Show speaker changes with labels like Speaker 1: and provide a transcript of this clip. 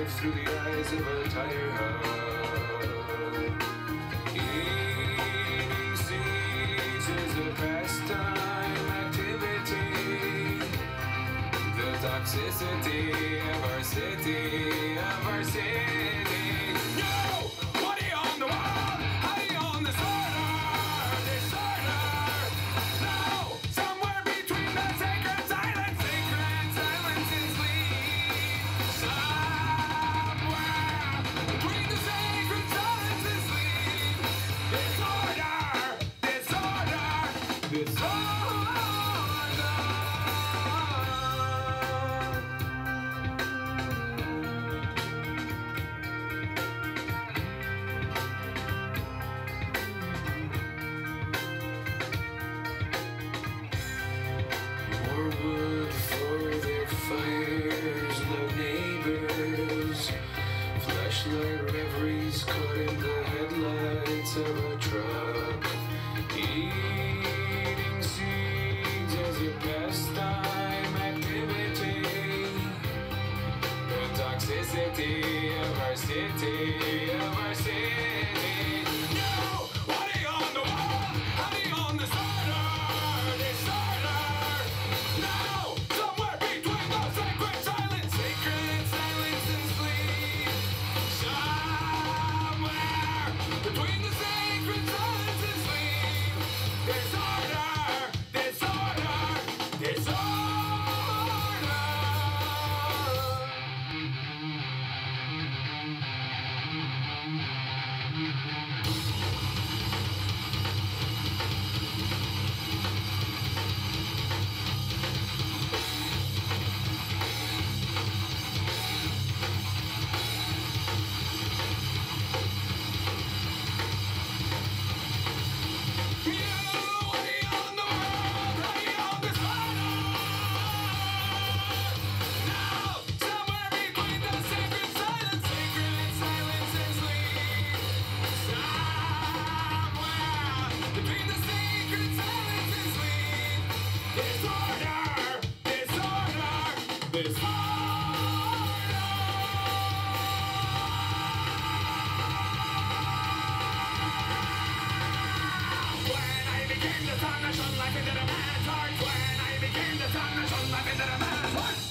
Speaker 1: through the eyes of a tired heart. Eating seeds is a pastime activity. The toxicity of our city, of our city. Yo! What are you on the wall? How are you on the disorder? Disorder! No! Somewhere between the sacred silence and sleep. Somewhere between the sacred silence and sleep. Disorder! Disorder! Disorder! More wood for their fires, no neighbors. Flashlight reveries caught in the headlights of a truck. Eating seeds as a pastime activity. The toxicity of our city, of our city. No! What are you on the wall? How are you on the disorder? No! Somewhere between the sacred silence and sleep. Somewhere between the sacred silence and sleep. Disorder! Disorder! Disorder! Sunlight into the man's heart. When I became the sun, the sunlight into the man's heart.